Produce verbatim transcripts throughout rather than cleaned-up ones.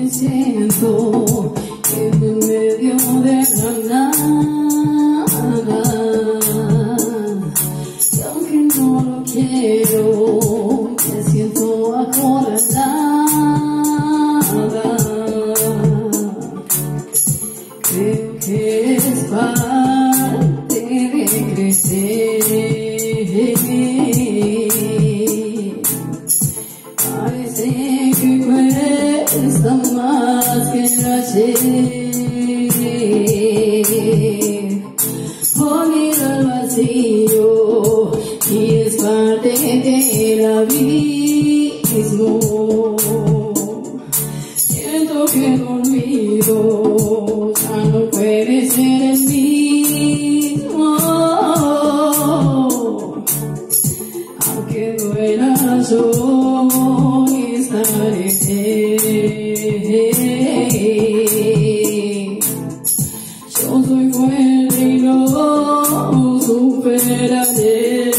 me siento en medio de la nada, y aunque no lo quiero, me siento acorralada. Creo que es parte de crecer. Parece que cuesta más que el ayer. Olvida el vacío y es parte del abismo. Siento que el olvido ya no puede ser el mismo, aunque duela yo estaré. Yo soy fuerte y lo superaré.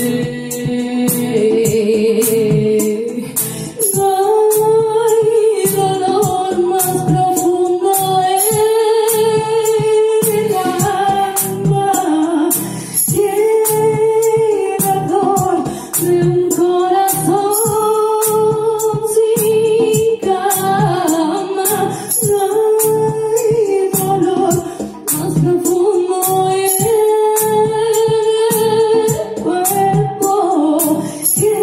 No hay dolor más profundo en el alma que el ardor de un corazón sin calma. No hay dolor más profundo en el cuerpo que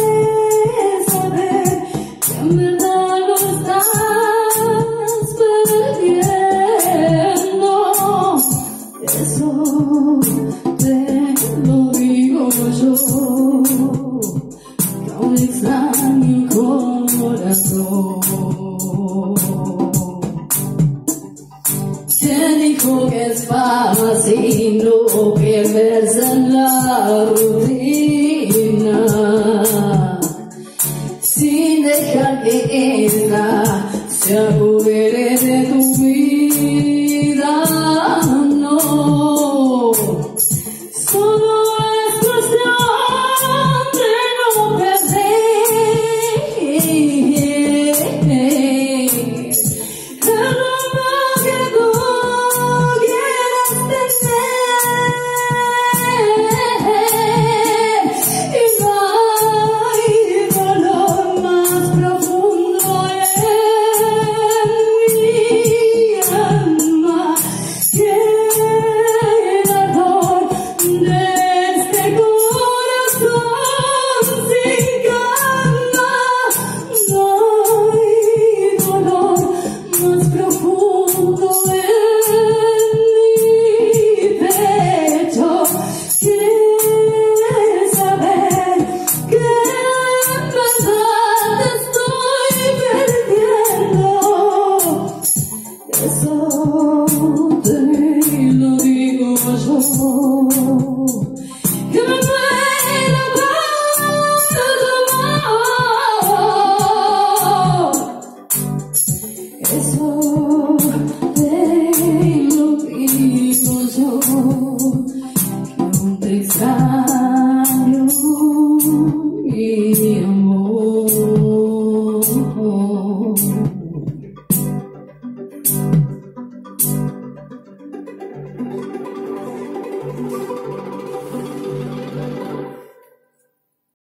saber que en verdad lo estás perdiendo. Eso te lo digo yo, que aún extraño el corazón. Se dijo que es fácil no perderse en la rutina, sin dejar que ella se apodere de tu vida. No, solo es cuestión de no perder el amor que tú quieras tener. Y no hay dolor más profundo en mi alma que el ardor de este corazón sin calma. No hay dolor más profundo en mi pecho que saber que en verdad te estoy perdiendo. Eso te lo digo yo, que me muero por tu amor. Eso te lo digo yo, que aún te extraño y